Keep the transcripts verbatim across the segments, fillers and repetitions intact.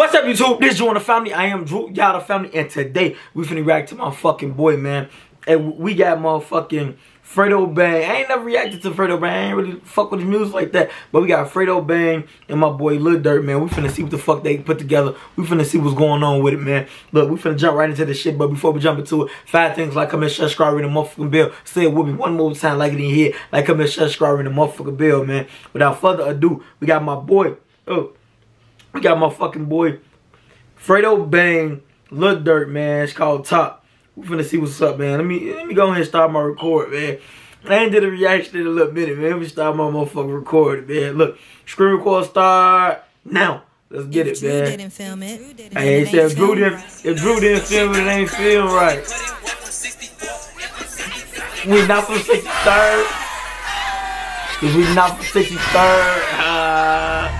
What's up, YouTube? This is Drew and the family. I am Drew, y'all the family, and today we finna react to my fucking boy, man. And we got motherfucking Fredo Bang. I ain't never reacted to Fredo Bang. I ain't really fuck with his music like that. But we got Fredo Bang and my boy Lil Durk, man. We finna see what the fuck they put together. We finna see what's going on with it, man. Look, we finna jump right into this shit. But before we jump into it, five things like, comment, share, subscribe, ring the motherfucking bell. Say it with me one more time, like it in here. Like, comment, share, subscribe, ring the motherfucking bell, man. Without further ado, we got my boy. Oh, we got my fucking boy Fredo Bang, Lil Durk, man. It's called Top. We finna see what's up, man. Let me let me go ahead and start my record, man. I ain't did a reaction in a little minute, man. Let me start my motherfucking record, man. Look, screen record start now. Let's get if it, man. Drew didn't film it. Hey, he said if Drew didn't, if Drew didn't film it, it ain't film right. We not from sixty-third. Cause we not from sixty-third. Uh,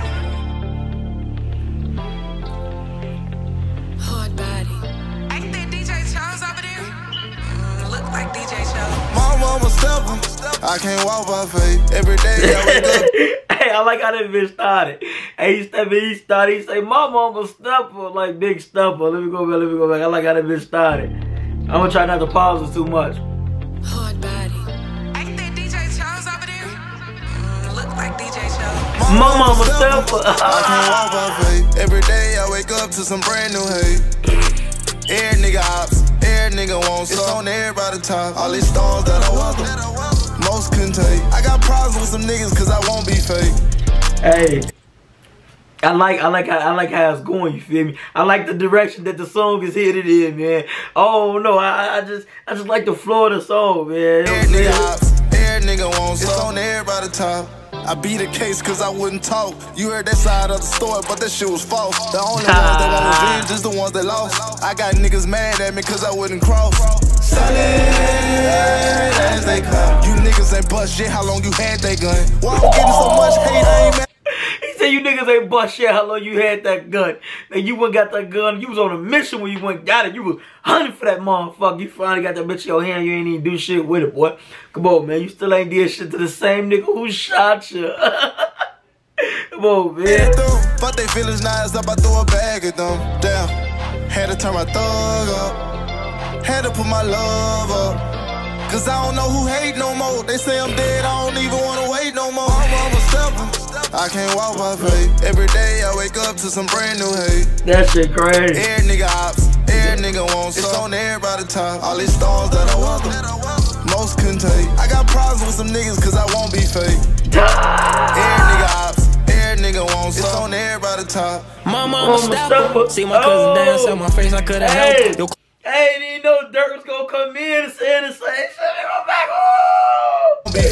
I can't walk by faith. Every day I wake up. Hey, I like how that bitch started. Hey, he step in, he started. He say, "My mama stepper," like big stepper. Let me go back. Let me go back. I like how that bitch started. I'm gonna try not to pause it too much. Hard body. Ain't that D J Charles over there? Mm, look like D J Charles. My mama stepper. I can't walk by faith. Every day I wake up to some brand new hate. Every nigga ops, every nigga wants. It's on everybody top. All these stars that I welcome. Most couldn't take. I got problems with some niggas cause I won't be fake. Hey, I like I like how I like how it's going, you feel me? I like the direction that the song is headed in, man. Oh no, I, I just I just like the flow of the song, man. Every nigga ops, every nigga wants. It's on everybody top. I beat the case cause I wouldn't talk. You heard that side of the story, but that shit was false. The only ones that want revenge is the ones that lost. I got niggas mad at me cause I wouldn't cross. Solid as they come. You niggas ain't bust shit, how long you had that gun? Why I'm getting so much hate, I ain't mad. He said you niggas ain't bust shit, how long you had that gun? Then you went got that gun, you was on a mission when you went and got it. You was hunting for that motherfucker. You finally got that bitch in your hand, you ain't even do shit with it, boy. Come on, man, you still ain't did shit to the same nigga who shot you. Come on, man. But they feelings nice up, I throw a bag at them. Damn, had to turn my thug up. Had to put my love up. Cause I don't know who hate no more. They say I'm dead, I don't even wanna wait no more. I'm a stepper. I can't walk by faith. Every day I wake up to some brand new hate. That shit crazy. Every nigga ops, every nigga wants. It's on everybody top. All these stars that I welcome. Most couldn't take. I got problems with some niggas cause I won't be fake. Every nigga ops, every nigga wants. It's on everybody top. My mama stepper. See my cousin dance on my face, I could've hey. helped. Hey, didn't know Durk was gonna come in and say the same shit. Go back. Oh! Be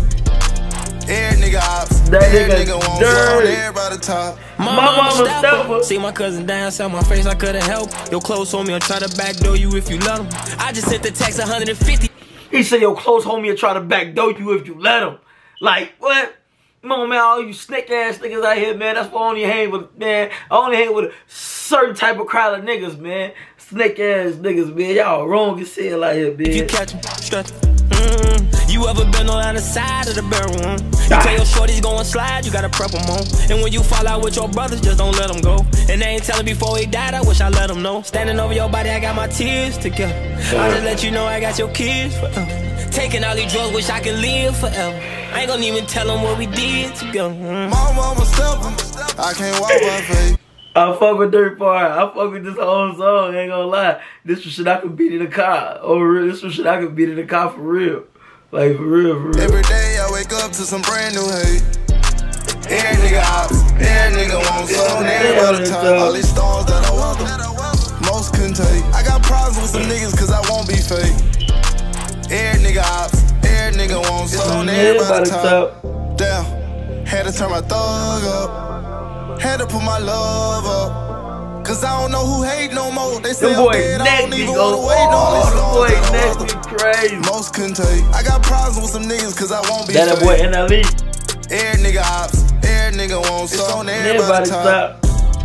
fake. Every nigga ops, that every nigga, nigga wants. Durk. On everybody top. My, my mama stepper. stepper. See my cousin dance on my face, I could've helped. Your close homie will try to backdoor you if you let him. I just sent the text one hundred fifty. He said your close homie will try to backdoor you if you let him. Like, what? Come on, man, all you snake ass niggas out here, man. That's why I only hang with, man. I only hang with a certain type of crowd of niggas, man. Snake ass niggas, man. Y'all wrong as hell out here, man. If you catch him, stretch him. Mm-hmm. You ever been on the other side of the barrel? Mm? You tell your shorties going slide, you gotta prep them on. And when you fall out with your brothers, just don't let them go. And they ain't telling before he died, I wish I let them know. Standing over your body, I got my tears together. I just let you know I got your kids forever. Taking all these drugs, wish I could live forever. I ain't gonna even tell them what we did together. Mm. My mama stepper. I can't walk by faith. I fuck with Dirt Part. I fuck with this whole song, ain't gonna lie. This was shit I could beat in the car. Oh, real. This was shit I could beat in the car for real. Like, for real, for real. Every day I wake up to some brand new hate. Every nigga ops, every nigga wants. It's on everybody top. All these stars that I welcome. Most couldn't take. I got problems with some niggas cause I won't be fake. Every nigga ops, every nigga wants. It's on everybody top. Damn, had to turn my thug up. Had to put my love up. Cause I don't know who hate no more. They say I'm dead, I don't even wanna wait no. The boy next be crazy. Most couldn't take. I got problems with some niggas cause I won't be fake. That boy N L E. Every nigga ops, every nigga wants. It's on everybody top.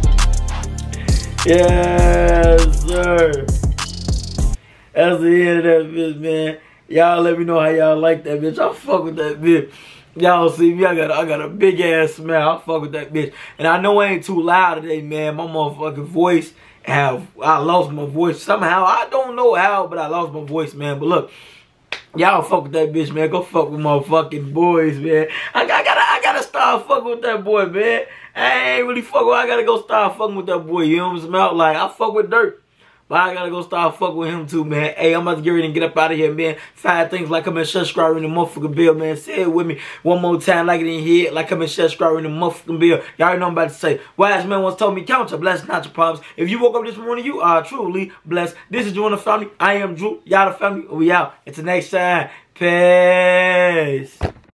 Yes, sir. That's the end of that bitch, man. Y'all let me know how y'all like that bitch. I fuck with that bitch. Y'all see me, I got a, I got a big ass smile. I fuck with that bitch. And I know I ain't too loud today, man. My motherfucking voice have I lost my voice somehow. I don't know how, but I lost my voice, man. But look, y'all fuck with that bitch, man. Go fuck with my fucking boys, man. I, I gotta I gotta start fucking with that boy, man. I ain't really fuck with I gotta go start fucking with that boy. You know what I'm saying? Like I fuck with Dirt. But I gotta go start fucking with him too, man. Hey, I'm about to get ready and get up out of here, man. Five things like, comment, subscribe in the motherfucking bill, man. Say it with me one more time, like it in here. Like, comment, subscribe in the motherfucking bill. Y'all already know what I'm about to say. Wise man once told me, count your blessings, not your problems. If you woke up this morning, you are truly blessed. This is Drew and the family. I am Drew. Y'all the family. We out. Until next time. Peace.